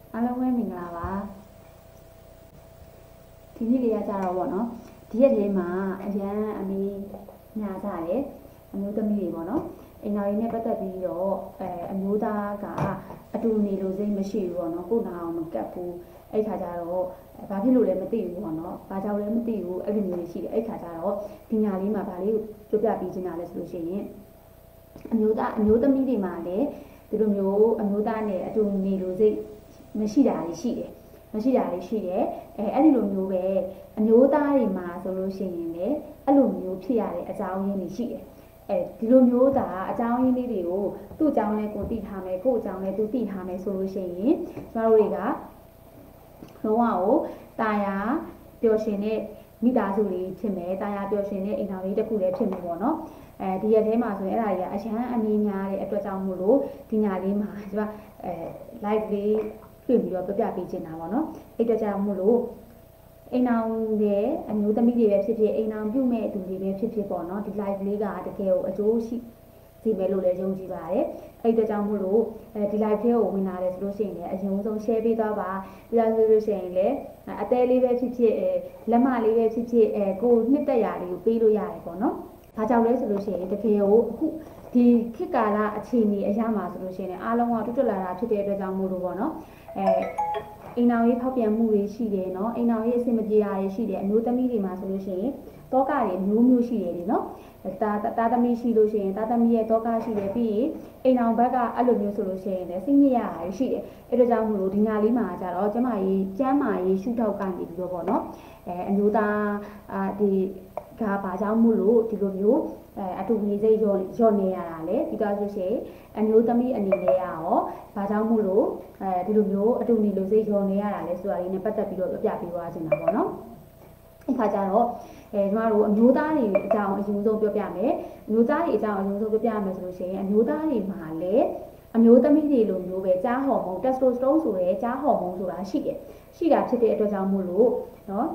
အားလုံးပဲမင်္ဂလာပါဒီနေ့လေးရကြတော့ဗောနော်ဒီရက်လေးမှာအရန်အမေညာကြတယ်အမျိုးသမီးတွေဗောနော်အိမ်တော်ကြီးနဲ့ပတ်သက်ပြီးတော့အမျိုးသားကအတူနေလို့စိတ်မရှိဘူးဗောနော်ကိုယ်နာအောင်မကတ်ဘူးအဲ့ခါကျတော့ဘာဖြစ်လို့လဲမသိဘူးဗောနော်ဘာကြောင့်လဲမသိဘူးအဲ့လိုမျိုးရှိတယ်အဲ့ခါကျတော့ဒီညာလေးမှာဗာလေးကိုပြောပြပေးချင်တာလဲဆိုလို့ရှိရင်အမျိုးသမီးတွေမှာလည်းဒီလိုမျိုးအမျိုးသားနဲ့အတူနေလို့စိတ်မရှိတာရှိတယ်အဲ့ဒီလိုမျိုးပဲအမျိုးသားတွေမှာဆိုလို့ရှိရင်လည်းအဲ့လိုမျိုးဖြစ်ရတဲ့အကြောင်းရင်းတွေရှိတယ်ဒီလိုမျိုးသာအကြောင်းရင်းလေးတွေကိုသူ့အကြောင်းလေးကိုသိထားမယ်ကိုယ့်အကြောင်းလေးသူသိထားမယ်ဆိုလို့ရှိရင်ကျမတို့တွေကလုံးဝကိုတာယာပျော်ရွှင်တဲ့မိသားစုလေးဖြစ်မယ်တာယာပျော်ရွှင်တဲ့အိမ်တော်လေးတစ်ခုလည်းဖြစ်မယ်ပေါ့နော်ဒီရက်ထဲမှာဆိုရင်အဲ့ဒါကြီးကအရန်အမြင်များတဲ့အတွက်ကြောင့်မို့လို့ဒီညာလေးမှာကျမlive လေးတွေ့ပြီးတော့ပြပြပေးချင်တာပေါ့နော်အဲ့အတွက်ကြောင့်မို့လို့အိမ်အောင်ရဲ့အမျိုးသမီးတွေပဲဖြစ်ဖြစ်အိမ်အောင်ပြုမဲ့သူတွေပဲဖြစ်ဖြစ်ပေါ့နော်ဒီ live လေးကတကယ်ကိုအကျိုးရှိစီမယ်လို့လည်းယုံကြည်ပါတယ်အဲ့အတွက်ကြောင့်မို့လို့ဒီ live လေးကိုဝင်လာတယ်ဆိုလို့ရှိရင်လည်းအရင်ဆုံး share ပေးသွားပါပြီးတော့ဆိုလို့ရှိရင်လည်းအသေးလေးပဲဖြစ်ဖြစ်လက်မလေးပဲဖြစ်ဖြစ်ကိုနှစ်သက်ရာလေးကိုပေးလို့ရတယ်ပေါ့နော်ဘာကြောင့်လဲဆိုလို့ရှိရင်တကယ်ကိုအခုဒီခေတ်ကာလအခြေအနေအရာမှာဆိုလို့ရှိရင်အားလုံးကတွတ်တွတ်လာတာဖြစ်တဲ့အတွက်ကြောင့်မို့လို့ပေါ့နော်အိမ်အောင်ရေးဖောက်ပြန်မှုတွေရှိတယ်နော်အိမ်အောင်ရေးအဆင်မပြေတာတွေရှိတယ်အမျိုးသမီးတွေမှာဆိုလို့ရှိရင်တောကတွေမျိုးရှိတယ်လေနော်တာသမီးရှိလို့ရှိရင်တာသမီးရဲ့တောကရှိတယ်ပြီးရင်အိမ်အောင်ဘက်ကအဲ့လိုမျိုးဆိုလို့ရှိရင်လည်းစိတ်ညစ်ရတာရှိတယ်အဲ့ဒါကြောင့်မို့လို့ဒီညာလေးမှာကျတော့ကျမရေးရှုထောက်ကနေပြီးတော့ပေါ့နော်အမျိုးသားဒီကဘာကြောင့်မို့လို့ဒီလိုမျိုးအတူနေစိတ်ရောနေရတာလေပြီးတော့ဆိုရှင်အမျိုးသမီးအနေနဲ့ရောဘာကြောင့်မို့လို့ဒီလိုမျိုးအတူနေလို့စိတ်ရောနေရတာလဲဆိုတာလေးနဲ့ပတ်သက်ပြီးတော့ပြပေးသွားချင်တာပေါ့နော်အခါကျတော့ကျမတို့အမျိုးသားတွေအကြောင်းအရင်ဆုံးပြောပြမယ်အမျိုးသားတွေအကြောင်းအရင်ဆုံးပြောပြမယ်ဆိုလို့ရှိရင်အမျိုးသားတွေမှာလည်းအမျိုးသမီးတွေလိုမျိုးပဲကြားဟော်မုန်းတက်စတိုစတုန်းဆိုရဲကြားဟော်မုန်းဆိုတာရှိတာဖြစ်တဲ့အတွက်ကြောင့်မို့လို့နော်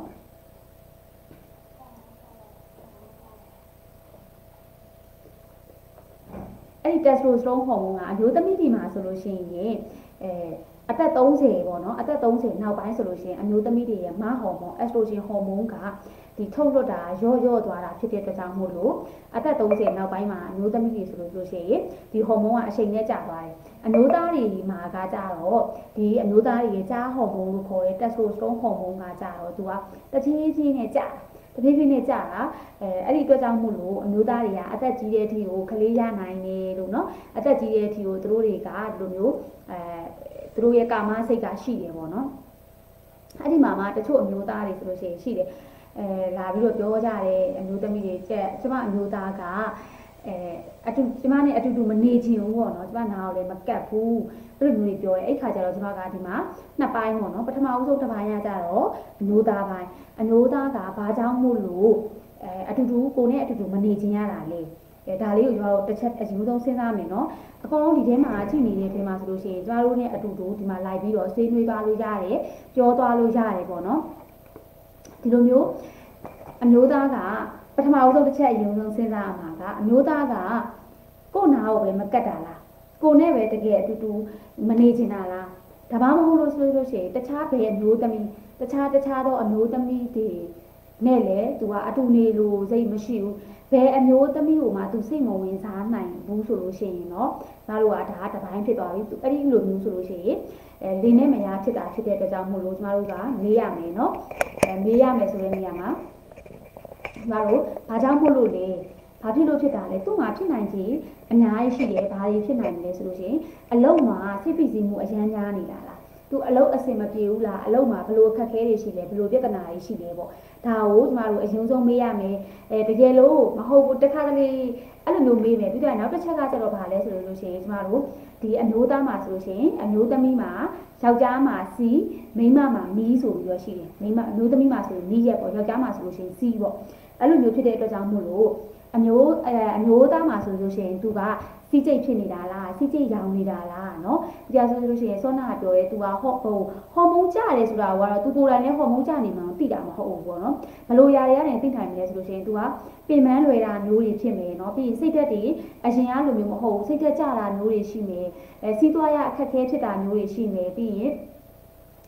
အဲ့ဒီ testosterone ဟော်မုန်းကအမျိုးသမီးတွေမှာဆိုလို့ရှိရင်အသက်30ပေါ့နော်အသက်30နောက်ပိုင်းဆိုလို့ရှိရင်အမျိုးသမီးတွေရဲ့မဟော်မုန်း estrogen ဟော်မုန်းကဒီထုတ်လွှတ်တာရော့သွားတာဖြစ်တဲ့အတွက်ကြောင့်မို့လို့အသက်30နောက်ပိုင်းမှာအမျိုးသမီးတွေဆိုလို့ရှိရင်ဒီဟော်မုန်းကအချိန်နဲ့ကျသွားတယ်အမျိုးသားတွေမှာကကြတော့ဒီအမျိုးသားတွေရဲ့ကြားဟော်မုန်းလို့ခေါ်တဲ့ testosterone ဟော်မုန်းကကြတော့သူကတဖြည်းဖြည်းနဲ့ကျတဖြည်းဖြည်းနဲ့ကြာတာအဲ့ဒီအတွက်ကြောင့်မို့လို့အမျိုးသားတွေကအသက်ကြီးတဲ့အထိကိုကလေးရနိုင်တယ်လို့เนาะအသက်ကြီးတဲ့အထိကိုသူတို့တွေကဒီလိုမျိုးသူတို့ရဲ့ကာမစိတ်ကရှိတယ်ပေါ့နော်အဲ့ဒီမှာတချို့အမျိုးသားတွေဆိုလို့ရှိရင်ရှိတယ်လာပြီးတော့ပြောကြတယ်အမျိုးသမီးတွေကျမအမျိုးသားကအတူကျမနဲ့အတူတူမနေချင်ဘူးပေါ့နော်ကျမနားကိုလည်းမကတ်ဘူးအဲ့လိုမျိုးတွေပြောတယ်အဲ့ခါကျတော့ကျမကဒီမှာနှစ်ပိုင်းပေါ့နော်ပထမဦးဆုံးတစ်ပိုင်းရကြတော့အမျိုးသားပိုင်းအမျိုးသားကဘာကြောင့်မို့လို့အတူတူကိုနဲ့အတူတူမနေချင်ရတာလေဒါလေးကိုကျမတို့တစ်ချက်အရင်ဆုံးစဉ်းစားမယ်နော်အကုန်လုံးဒီထဲမှာကြည့်နေတဲ့ထဲမှာဆိုလို့ရှိရင်ကျမတို့နဲ့အတူတူဒီမှာလိုက်ပြီးတော့ဆွေးနွေးသွားလို့ရတယ်ပြောသွားလို့ရတယ်ပေါ့နော်ဒီလိုမျိုးအမျိုးသားကပထမဦးဆုံးတစ်ချက်အရင်ဆုံးစဉ်းစားရမှာကအမျိုးသားကကိုယ်နာကိုပဲမကတ်တာလားကိုနဲ့ပဲတကယ်အတူတူမနေချင်တာလားဒါမှမဟုတ်လို့ဆိုလို့ရှိရင်တခြားဘယ်အမျိုးသမီးတခြားသောအမျိုးသမီးတွေနဲ့လည်းသူကအတူနေလို့စိတ်မရှိဘူးဘယ်အမျိုးသမီးကိုမှသူစိတ်မဝင်စားနိုင်ဘူးဆိုလို့ရှိရင်เนาะငါတို့ကဒါတပိုင်းဖြစ်သွားပြီသူအဲ့ဒီလိုမျိုးဆိုလို့ရှိရင်လင်းနဲ့မရဖြစ်တာဖြစ်တဲ့အတွက်ကြောင့်မို့လို့ကျမတို့ကမေးရမယ်เนาะမေးရမယ်ဆိုတဲ့နေရာမှာကျမတို့ဘာကြောင့်မို့လို့လဲဘာဖြစ်လို့ဖြစ်တာလဲသူ့မှာဖြစ်နိုင်ခြေအများကြီးရှိတယ်ဘာတွေဖြစ်နိုင်လဲဆိုလို့ရှိရင်အလုံးမှာစိတ်ဖိစီးမှုအရန်များနေတာလားသူအလုံးအစင်မပြေဘူးလားအလုံးမှာဘလို့အခက်ခဲတွေရှိလဲဘလို့ပြဿနာတွေရှိလဲပေါ့ဒါကိုကျမတို့အရင်ဆုံးမေးရမယ်တကယ်လို့မဟုတ်ဘူးတစ်ခါတလေအဲ့လိုမျိုးမေးမယ်ပြီးတော့နောက်တစ်ချက်ကကျတော့ဘာလဲဆိုလို့ရှိရင်ကျမတို့ဒီအမျိုးသားမှာဆိုလို့ရှိရင်အမျိုးသမီးမှာယောက်ျားမှာစီမိန်းမမှာမီးဆိုပြီးတော့ရှိတယ်မိန်းမအမျိုးသမီးမှာဆိုရင်မီးရက်ပေါ့ယောက်ျားမှာဆိုလို့ရှိရင်စီပေါ့အဲ့လိုမျိုးဖြစ်တဲ့အတွက်ကြောင့်မို့လို့အမျိုးသားမှာဆိုလို့ရှိရင်သူကစီးကျိတ်ဖြစ်နေတာလားစီးကျိတ်ရောင်နေတာလားเนาะဒီအဆိုလို့ရှိရင်စောနာပြောရဲသူကဟော်မုန်းကျတယ်ဆိုတာကတော့သူကိုယ်တိုင်လည်းဟော်မုန်းကျနေမှသိတာမဟုတ်ဘူးပေါ့နော်ဘလို့ຢာတွေကနေသိနိုင်မလဲဆိုလို့ရှိရင်သူကပင်ပန်းလွယ်တာမျိုးတွေဖြစ်မယ်เนาะပြီးရင်စိတ်သက်တွေအရင်ကလိုမျိုးမဟုတ်ဘူးစိတ်သက်ကြတာမျိုးတွေရှိမယ်စီးသွားရအခက်ခဲဖြစ်တာမျိုးတွေရှိမယ်ပြီးရင်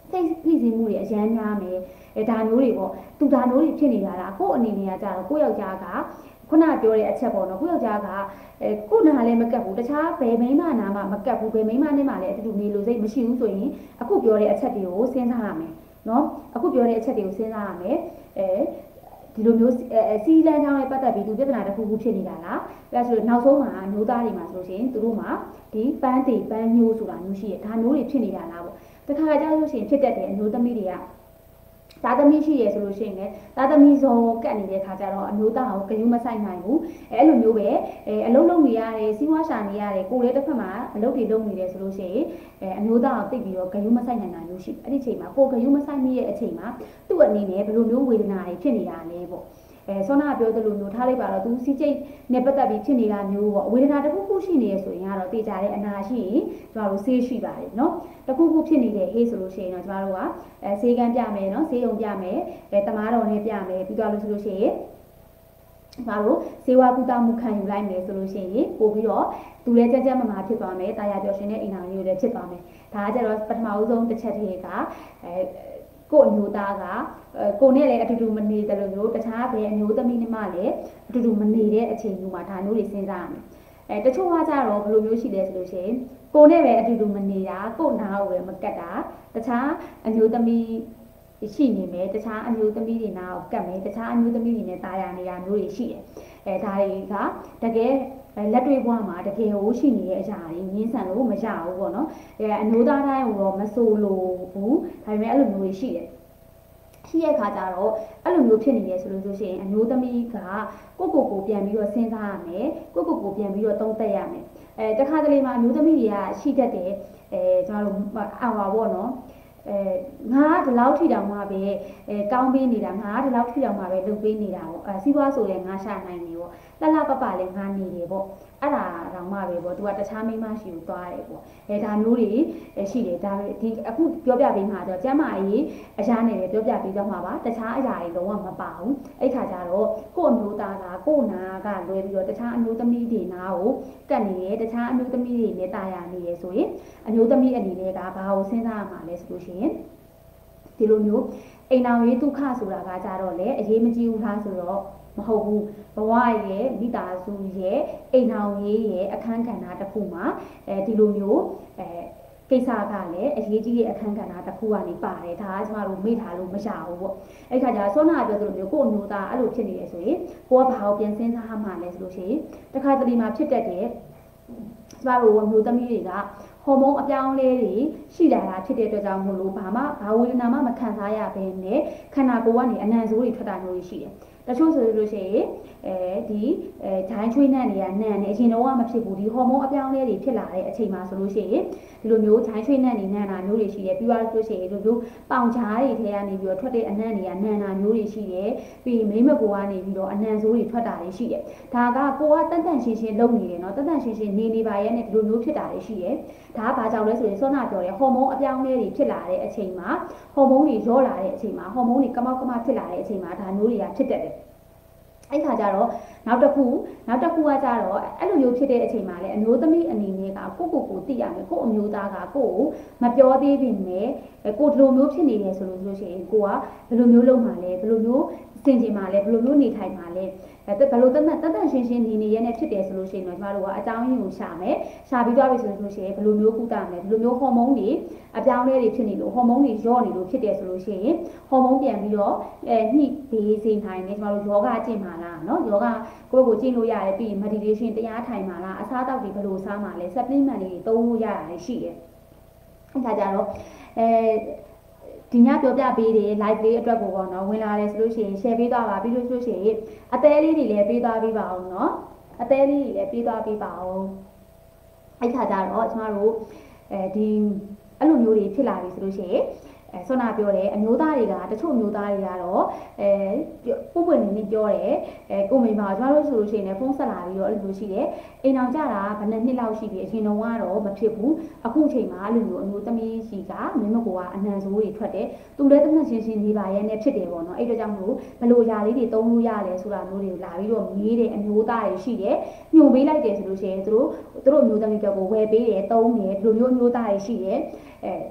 စိတ်ဖိစီးမှုတွေအရန်များမယ်ဒါမျိုးတွေပေါ့သူဒါမျိုးတွေဖြစ်နေတာလားကို့အနေနဲ့ကကြာတော့ကိုယ့်ယောက်ျားကခုနပြောတဲ့အချက်ပေါ့နော်ကိုယ့်ယောက်ျားကကို့နာလည်းမကတ်ဘူးတခြားဘယ်မိန်းမနာမှမကတ်ဘူးဘယ်မိန်းမနဲ့မှလည်းအတူတူနေလို့စိတ်မရှိဘူးဆိုရင်အခုပြောတဲ့အချက်တွေကိုစဉ်းစားရမယ်နော်အခုပြောတဲ့အချက်တွေကိုစဉ်းစားရမယ်ဒီလိုမျိုးစီလန်ချောင်းနဲ့ပတ်သက်ပြီးသူပြဿနာတစ်ခုခုဖြစ်နေတာလားအဲဒါဆိုနောက်ဆုံးမှာအမျိုးသားတွေမှာဆိုလို့ရှိရင်သူတို့မှာဒီပန်းတေပန်းညိုးဆိုတာမျိုးရှိရဒါမျိုးတွေဖြစ်နေတာလားပေါ့တခါကြာလို့ရှိရင်ဖြစ်တတ်တယ်အမျိုးသမီးတွေကသားသမီးရှိရဆိုလို့ရှိရင်လည်းသားသမီးဇော်ကတ်နေတဲ့ခါကျတော့အမျိုးသားကိုဂရုမစိုက်နိုင်ဘူးအဲ့လိုမျိုးပဲအလုံးလုံးနေရတယ်စီးပွားရှာနေရတယ်ကိုယ်လည်းတစ်ဖက်မှာအလုပ်တွေလုပ်နေတယ်ဆိုလို့ရှိရင်အမျိုးသားကိုတိတ်ပြီးတော့ဂရုမစိုက်နိုင်တာမျိုးရှိအဲ့ဒီအချိန်မှာကိုယ်ဂရုမစိုက်မိရဲ့အချိန်မှာသူ့အနေနဲ့ဘယ်လိုမျိုးဝေဒနာတွေဖြစ်နေတာလဲပေါ့ဆောနာပြောသလိုမျိုးထားလိုက်ပါတော့သူစီကျိတ်နဲ့ပတ်သက်ပြီးဖြစ်နေတာမျိုးပေါ့ဝေဒနာတစ်ခုခုရှိနေရဆိုရင်ကတော့တေချာတဲ့အနာရှိရင်ကျမတို့ဆေးရှိပါတယ်เนาะတစ်ခုခုဖြစ်နေတဲ့ဟေးဆိုလို့ရှိရင်တော့ကျမတို့ကဆေးကန်းပြမယ်เนาะဆေးရုံပြမယ်တမားတော်နဲ့ပြမယ်ပြီးတော့လို့ဆိုလို့ရှိရင်ကျမတို့ဆေးဝါးကုသမှုခံယူလိုက်မယ်ဆိုလို့ရှိရင်ပို့ပြီးတော့သူလည်းကြက်ကြက်မမာဖြစ်သွားမယ်တာယာပျော်ရွှင်တဲ့အိမ်တော်ကြီးတွေလည်းဖြစ်သွားမယ်ဒါကကျတော့ပထမဦးဆုံးတစ်ချက်တည်းကကို့အမျိုးသားကကိုနဲ့လည်းအတူတူမနေတယ်လို့မျိုးတခြားဘယ်အမျိုးသမီးနဲ့မှလည်းအတူတူမနေတဲ့အချိန်မျိုးမှာဒါမျိုးတွေစဉ်းစားရမယ်တချို့ကကြတော့ဘယ်လိုမျိုးရှိလဲဆိုလို့ရှိရင်ကိုနဲ့ပဲအတူတူမနေတာကို့နားကိုပဲမကတ်တာတခြားအမျိုးသမီးရှိနေမယ်တခြားအမျိုးသမီးတွေနားကိုကတ်မယ်တခြားအမျိုးသမီးတွေနဲ့တာယာနေတာမျိုးတွေရှိတယ်ဒါတွေကတကယ်လက်တွေ့ဘဝမှာတကယ်ဟိုရှိနေတဲ့အရာတွေငင်းဆန်လို့မရဘူးပေါ့နော်အမျိုးသားတိုင်းကိုတော့မဆိုးလို့ဘူးဒါပေမဲ့အဲ့လိုမျိုးတွေရှိတယ်ရှိတဲ့ခါကျတော့အဲ့လိုမျိုးဖြစ်နေရဆိုလို့ရှိရင်အမျိုးသမီးကကိုပြန်ပြီးတော့စဉ်းစားရမယ်ကိုပြန်ပြီးတော့သုံးသပ်ရမယ်တခါတလေမှာအမျိုးသမီးတွေကရှိတတ်တယ်ကျွန်တော်တို့အာဝါပေါ့နော်ငါဒီလောက်ထိတောင်မှပဲကောင်းပေးနေတာငါဒီလောက်ထိတောင်မှပဲလုပ်ပေးနေတာပေါ့စီးပွားဆိုလည်းငါရှာနိုင်နေပေါ့လှပပလည်းငါနေတယ်ပေါ့အဲ့ဒါတောင်မှပဲပေါ့သူကတခြားမိန်းမရှိဘူးသွားတယ်ပေါ့ဒါမျိုးတွေရှိတယ်ဒါဒီအခုပြောပြပေးမှာတော့ကျမ်းမာရေးအရာနဲ့ပြောပြပေးတော့မှာပါတခြားအရာတွေလုံးဝမပါဘူးအဲ့ခါကျတော့ကို့အမျိုးသားကကို့နာကလွဲပြီးတော့တခြားအမျိုးသမီးတွေနာကိုကတ်နေတယ်တခြားအမျိုးသမီးတွေနဲ့တာယာနေရဆိုရင်အမျိုးသမီးအနေနဲ့ကဘာကိုစဉ်းစားရမှာလဲဆိုလို့ရှိရင်ဒီလိုမျိုးအိမ်တော်ရေးဒုက္ခဆိုတာကကြတော့လေအရေးမကြီးဘူးလားဆိုတော့မဟုတ်ဘူးဘဝရဲ့မိသားစုရဲ့အိမ်တော်ရေးရဲ့အခန်းကဏ္ဍတစ်ခုမှာဒီလိုမျိုးကိစ္စကလည်းအရေးကြီးတဲ့အခန်းကဏ္ဍတစ်ခုကနေပါတယ်ဒါကကျမတို့မေ့ထားလို့မရဘူးပေါ့အဲ့ခါကျတော့စောနာပြောသလိုမျိုးကို့အမျိုးသားအဲ့လိုဖြစ်နေရဆိုရင်ကိုကဘာကိုပြန်စဉ်းစားမှလဲဆိုလို့ရှိရင်တခါတလေမှာဖြစ်တတ်တဲ့ကျမတို့အမျိုးသမီးတွေကဟော်မုန်းအပြောင်းအလဲတွေရှိလာတာဖြစ်တဲ့အတွက်ကြောင့်မို့လို့ဘာဝေဒနာမှမခံစားရဘဲနဲ့ခန္ဓာကိုယ်ကနေအနံ့ဆိုးတွေထွက်တာမျိုးရှိတယ်တချို့ဆိုလို့ရှိရင်ဒီဂျိုင်းချွေးနှံ့တွေကနံ့နေအရင်တော့မဖြစ်ဘူးဒီဟော်မုန်းအပြောင်းအလဲတွေဖြစ်လာတဲ့အချိန်မှာဆိုလို့ရှိရင်ဒီလိုမျိုးဂျိုင်းချွေးနှံ့တွေနံ့တာမျိုးတွေရှိတယ်ပြီးတော့ဆိုရှင်ဒီလိုမျိုးပေါင်ချားတွေထဲကနေပြီးတော့ထွက်တဲ့အနံ့တွေကနံ့တာမျိုးတွေရှိတယ်ပြီးမိမကိုကနေပြီးတော့အနံ့ဆိုးတွေထွက်တာတွေရှိတယ်ဒါကကိုကတန်တန်ရှင်းရှင်းလုပ်နေတယ်နော်တန်တန်ရှင်းရှင်းနေပါရဲ့နဲ့ဒီလိုမျိုးဖြစ်တာတွေရှိတယ်ဒါကဘာကြောင့်လဲဆိုရင်စောနာပြောတယ်ဟော်မုန်းအပြောင်းအလဲတွေဖြစ်လာတဲ့အချိန်မှာဟော်မုန်းတွေရောလာတဲ့အချိန်မှာဟော်မုန်းတွေကမောက်ကမဖြစ်လာတဲ့အချိန်မှာဒါမျိုးတွေကဖြစ်တတ်တယ်အဲ့ခါကျတော့နောက်တစ်ခုကကြတော့အဲ့လိုမျိုးဖြစ်တဲ့အချိန်မှာလည်းအမျိုးသမီးအနေနဲ့ကကိုသိရမယ်ကိုအမျိုးသားကကိုမပြောသေးပေမဲ့ကိုဒီလိုမျိုးဖြစ်နေတယ်ဆိုလို့ရှိရင်ကိုကဘယ်လိုမျိုးလုပ်မှာလဲဘယ်လိုမျိုးစင်ကျင်မှာလဲဘယ်လိုမျိုးနေထိုင်မှာလဲဘယ်လိုတတ်ရှင်းရှင်းနေရဲနဲ့ဖြစ်တယ်ဆိုလို့ရှိရင်တော့ကျမတို့ကအကြောင်းရင်းကိုရှာမယ်ရှာပြီးတော့ပြီဆိုလို့ရှိရင်ဘယ်လိုမျိုးကုသမလဲဘယ်လိုမျိုးဟော်မုန်းတွေအပြောင်းအလဲတွေဖြစ်နေလို့ဟော်မုန်းတွေညော့နေလို့ဖြစ်တယ်ဆိုလို့ရှိရင်ဟော်မုန်းပြန်ပြီးတော့ညှိပေးစေနိုင်တယ်ကျမတို့ယောဂကျင့်ပါလားเนาะယောဂကိုကျင့်လို့ရတယ်ပြီး meditation တရားထိုင်ပါလားအစားအသောက်တွေဘယ်လိုစားမှာလဲ supplement တွေသုံးလို့ရတာလည်းရှိတယ်အဲ့ဒါကြတော့ဒီညပြောပြပေးတယ် live လေးအတွက်ကိုပေါ့နော်ဝင်လာတယ်ဆိုလို့ရှိရင် share ပေးသွားပါပြီးလို့ဆိုလို့ရှိရင်အသေးလေးတွေလည်းပေးသွားပေးပါအောင်နော်အသေးလေးတွေလည်းပေးသွားပေးပါအောင်အဲ့ခါကျတော့ကျမတို့ဒီအဲ့လိုမျိုးတွေဖြစ်လာပြီဆိုလို့ရှိရင်ဆောနာပြောတယ်အမျိုးသားတွေကတချို့အမျိုးသားတွေကတော့ပုပ်ပွင့်နေနေပြောတယ်ကိုမိမကျမတို့ဆိုလို့ရှိရင်လည်းဖုန်းဆက်လာပြီးတော့အဲ့လိုမျိုးရှိတယ်အိမ်အောင်ကြတာဘယ်နှစ်လောက်ရှိပြီအရင်တော့ကတော့မဖြစ်ဘူးအခုချိန်မှာအဲ့လိုမျိုးအမျိုးသမီးကြီးကမင်းမကိုကအနံဆိုးတွေထွက်တယ်သူလည်းတမန်ရှင်းနေပါရဲ့နဲ့ဖြစ်တယ်ပေါ့နော်အဲ့တော့ကြောင့်မို့ဘယ်လိုຢာလေးတွေသုံးလို့ရလဲဆိုတာမျိုးတွေကိုလာပြီးတော့မေးတယ်အမျိုးသားတွေရှိတယ်ညှို့ပေးလိုက်တယ်ဆိုလို့ရှိရင်သူတို့အမျိုးသမီးပြောကိုဝယ်ပေးတယ်သုံးတယ်ဒီလိုမျိုးအမျိုးသားတွေရှိတယ်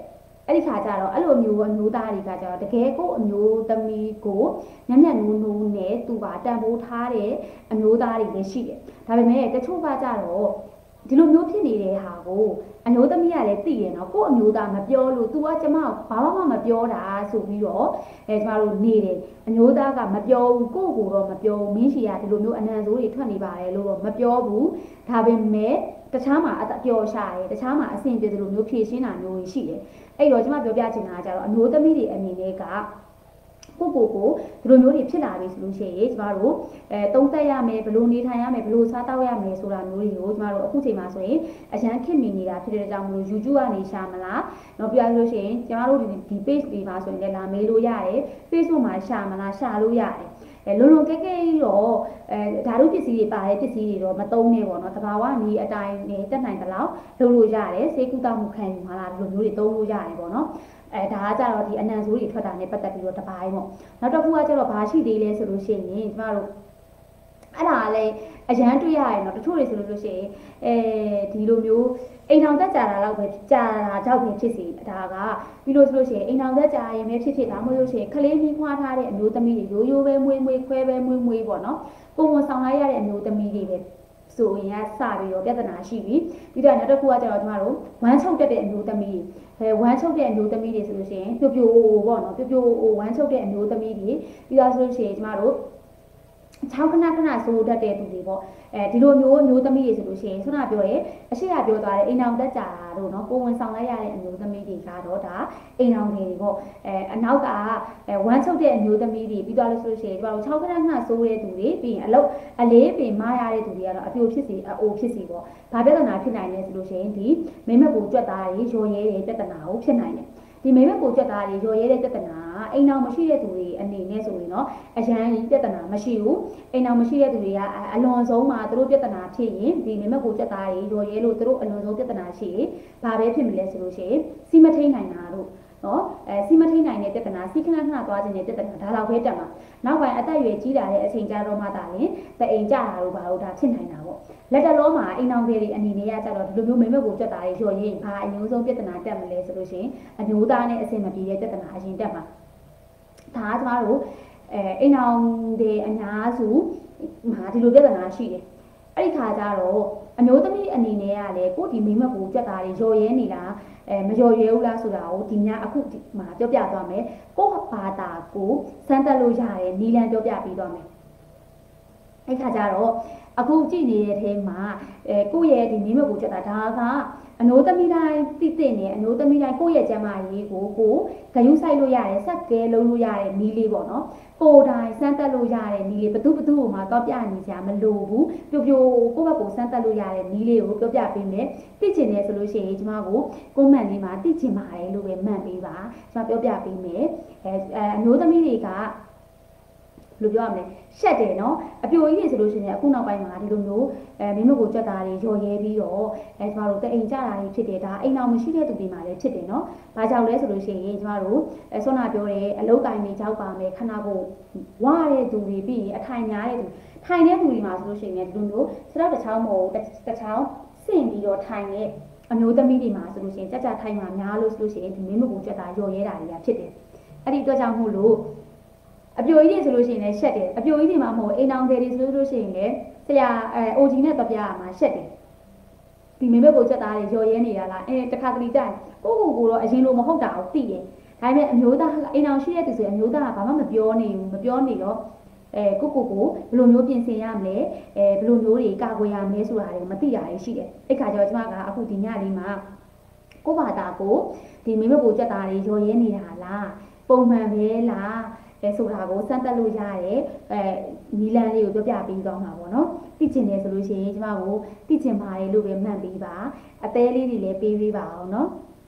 အဲ့ဒီခါကျတော့အဲ့လိုမျိုးအမျိုးသားတွေကကျတော့တကယ်ကိုအမျိုးသမီးကိုညံ့ညံ့နူးနူးနဲ့သူကတန်ဖိုးထားတဲ့အမျိုးသားတွေလည်းရှိတယ်ဒါပေမဲ့တချို့ကကျတော့ဒီလိုမျိုးဖြစ်နေတဲ့ဟာကိုအမျိုးသမီးကလည်းသိရနော်ကို့အမျိုးသားမပြောလို့ तू ကကျမဘာမှမပြောတာဆိုပြီးတော့ကျမတို့နေတယ်အမျိုးသားကမပြောဘူးကို့ကိုတော့မပြောဘူးမင်းရှိရဒီလိုမျိုးအနံဆိုးတွေထွက်နေပါတယ်လို့တော့မပြောဘူးဒါပေမဲ့တခြားမှာအပျော်ရှာတယ်တခြားမှာအဆင်ပြေတယ်လို့မျိုးဖြည့်ရှင်းတာမျိုးရှိတယ်အဲ့တော့ကျမပြောပြချင်တာကကျတော့အမျိုးသမီးတွေအနေနဲ့ကကိုဒီလိုမျိုးတွေဖြစ်လာပြီဆိုလို့ရှိရင်ကျမတို့သုံးသက်ရမယ်ဘလို့နေထိုင်ရမယ်ဘလို့စားတောက်ရမယ်ဆိုတာမျိုးတွေကိုကျမတို့အခုချိန်မှာဆိုရင်အရန်ခင်မိနေတာဖြစ်တဲ့ကြောင့်မလို့ YouTube ကနေရှာမလားတော့ပြရလို့ရှိရင်ကျမတို့ဒီ page တွေမှာဆိုရင်လည်းလာမေးလို့ရတယ် Facebook မှာရှာမလားရှာလို့ရတယ်လုံလုံကဲကဲတော့ဓာတုပစ္စည်းတွေပါတယ်ပစ္စည်းတွေတော့မသုံးနဲ့ပေါ့နော်တဘာဝနီးအတိုင်းနဲ့တက်နိုင်တဲ့လောက်လုပ်လို့ရတယ်စေကူတောက်မှုခံယူမှာလားဒီလိုမျိုးတွေသုံးလို့ရတယ်ပေါ့နော်ဒါကကြတော့ဒီအနံဆိုးတွေထွက်တာနဲ့ပတ်သက်ပြီးတော့တပိုင်းပေါ့နောက်တစ်ခုကကျတော့ဘာရှိသေးလဲဆိုလို့ရှိရင်ကျမတို့အဲ့ဒါလည်းအရန်တွေ့ရရင်တော့တချို့တွေဆိုလို့ရှိရင်ဒီလိုမျိုးအိမ်ထောင်သက်ကြာတာလောက်ပဲကြာတာကြောက်ပဲဖြစ်စီဒါကပြီးလို့ဆိုလို့ရှိရင်အိမ်ထောင်သက်ကြာရင်ပဲဖြစ်ဒါမှမဟုတ်လို့ရှိရင်ခလေးမီးခွားထားတဲ့အမျိုးသမီးတွေရိုးပဲမွေးခွဲပဲမွေးပေါ့နော်ပုံဝန်ဆောင်လိုက်ရတဲ့အမျိုးသမီးတွေပဲဆိုရင်စပြီးတော့ပြဿနာရှိပြီပြီးတော့နောက်တစ်ခုကကျတော့ကျမတို့ဝမ်းချုပ်တတ်တဲ့အမျိုးသမီးဝမ်းချုပ်တဲ့အမျိုးသမီးတွေဆိုလို့ရှိရင်ပြိုပြိုပေါ့နော်ပြိုပြိုဝမ်းချုပ်တဲ့အမျိုးသမီးတွေပြီးတော့ဆိုလို့ရှိရင်ကျမတို့ချောင်းခဏဆိုတတ်တဲ့သူတွေပေါ့ဒီလိုမျိုးသမီးတွေဆိုလို့ရှိရင်ခုနပြောရဲအရှိရပြောသွားတဲ့အိမ်အောင်တက်ကြတာတို့နော်ကိုဝင်ဆောင်လိုက်ရတဲ့အမျိုးသမီးတွေကတော့ဒါအိမ်အောင်တွေပေါ့အနောက်ကဝမ်းချုပ်တဲ့အမျိုးသမီးတွေပြီးသွားလို့ဆိုလို့ရှိရင်ကျမတို့ချောင်းခဏဆိုတဲ့သူတွေပြီးရင်အလေးပင်မရတဲ့သူတွေကတော့အပြိုဖြစ်စီအိုဖြစ်စီပေါ့ဘာပြဿနာဖြစ်နိုင်လဲဆိုလို့ရှိရင်ဒီမိမကိုကြွက်သားတွေရော်ရဲတဲ့ပြဿနာကိုဖြစ်နိုင်တယ်ဒီမိမကိုကြွက်သားတွေရော်ရဲတဲ့ပြဿနာအိမ်အောင်မရှိတဲ့သူတွေအနေနဲ့ဆိုရင်တော့အရန်ပြဿနာမရှိဘူးအိမ်အောင်မရှိတဲ့သူတွေကအလွန်ဆုံးမှာသူတို့ပြဿနာဖြစ်ရင်ဒီမိမကိုကြွက်သားတွေရော်ရဲလို့သူတို့အလွန်ဆုံးပြဿနာရှိရင်ဘာပဲဖြစ်မလဲဆိုလို့ရှိရင်စီမထိန်နိုင်တာတို့နော်စီမထိန်နိုင်တဲ့ပြဿနာစီခဏသွားခြင်းတဲ့ပြဿနာဒါတော့ပဲတက်မှာနောက်ပိုင်းအသက်အရွယ်ကြီးလာတဲ့အချိန်ကြာတော့မှသာရင်တအိမ်ကြတာတို့ဘာလို့ဒါဖြစ်နိုင်တာပေါ့လက်တလုံးမှာအိမ်အောင်တွေအနေနဲ့ကြတော့ဒီလိုမျိုးမိမကိုကြွက်သားတွေရော်ရဲဘာအမျိုးဆုံးပြဿနာတက်မလဲဆိုလို့ရှိရင်အမျိုးသားနဲ့အဆင်မပြေတဲ့ပြဿနာအရင်တက်မှာဒါကကျမတို့အိမ်အောင်တွေအများစုမှာဒီလိုပြဿနာရှိတယ်အဲ့ဒီခါကျတော့အမျိုးသမီးအနေနဲ့ကလည်းကိုဒီမိမကိုကြက်တာတွေရော်ရဲနေတာမရော်ရဲဘူးလားဆိုတာကိုဒီညအခုမှာပြောပြသွားမယ်ကိုဘာသာကိုစမ်းတက်လို့ရတယ်နီလန်ပြောပြပြီးသွားမယ်အဲ့ခါကျတော့အခုကြည့်နေတဲ့ထဲမှာကိုရဲ့ဒီမိမကိုကြက်တာဒါကအမျိုးသမီးတိုင်းသိနေအမျိုးသမီးတိုင်းကိုရဲ့ကျမကြီးကိုဂယုဆိုင်လို့ရတယ်ဆက်ကဲလုံးလို့ရတယ်နီးလေးပေါ့နော်ကိုတိုင်းစမ်းတက်လို့ရတယ်နီးလေးဘသူ့ကိုမှတော့ပြနေကြမလို့ဘူးပြိုကိုဘက်ကိုစမ်းတက်လို့ရတယ်နီးလေးကိုပြောပြပေးမယ်သိချင်တယ်ဆိုလို့ရှိရင်ကျမကိုကွန်မန့်လေးမှာသိချင်ပါတယ်လို့ပဲမှန်ပေးပါကျမပြောပြပေးမယ်အမျိုးသမီးတွေကလို့ပြောရမလဲရှက်တယ်နော်အပြိုကြီးတွေဆိုလို့ရှိရင်အခုနောက်ပိုင်းမှာဒီလိုမျိုးမင်းတို့ကိုကြက်တာတွေရော်ရဲပြီးတော့ကျမတို့တအိမ်ကြတာတွေဖြစ်တယ်ဒါအိမ်အောင်မရှိတဲ့သူတွေမှာလည်းဖြစ်တယ်နော်ဘာကြောင့်လဲဆိုလို့ရှိရင်ကျမတို့ဆွမ်းနာပြောတဲ့အလုတ်တိုင်းတွေကြောက်ပါမယ်ခဏကိုဝါတဲ့သူတွေပြီးရင်အထိုင်များတဲ့သူထိုင်တဲ့သူတွေမှာဆိုလို့ရှိရင်ဒီလိုမျိုးစတော့တစ်ချောင်းမဟုတ်တစ်ချောင်းဆင့်ပြီးတော့ထိုင်တဲ့အမျိုးသမီးတွေမှာဆိုလို့ရှိရင်ကြထိုင်မှာများလို့ဆိုလို့ရှိရင်ဒီမင်းတို့ကိုကြက်တာရော်ရဲတာတွေကဖြစ်တယ်အဲ့ဒီအတွက်ကြောင့်မို့လို့အပြိုကြီးတွေဆိုလို့ရှိရင်လည်းရှက်တယ်အပြိုကြီးတွေမှာမဟုတ်အိမ်အောင်တွေဆိုလို့ရှိရင်လည်းဆရာအိုဂျီနဲ့တပြားမှာရှက်တယ်ဒီမိမကိုချက်သားတွေရော်ရဲနေတာလားတခါတလေကြာကိုတော့အရင်လိုမဟုတ်တာကိုသိတယ်ဒါပေမဲ့အမျိုးသားအိမ်အောင်ရှိတဲ့သူဆိုရင်အမျိုးသားကဘာမှမပြောနေဘူးမပြောနေတော့ကိုဘယ်လိုမျိုးပြင်ဆင်ရမလဲဘယ်လိုမျိုးတွေကာကွယ်ရမလဲဆိုတာတွေမသိရရှိတယ်အဲ့ခါကျတော့ကျမကအခုဒီညလေးမှာကိုဘာသာကိုဒီမိမကိုချက်သားတွေရော်ရဲနေတာလားပုံမှန်ပဲလားဆိုတာကိုစမ်းတက်လို့ရတယ်နီလန်လေးကိုပြောပြပေးသွားမှာပေါ့နော်သိချင်တယ်ဆိုလို့ရှိရင်ကျမကိုသိချင်ပါတယ်လို့ပဲမှတ်ပေးပါအသေးလေးတွေလည်းပေးပေးပါအောင်နော်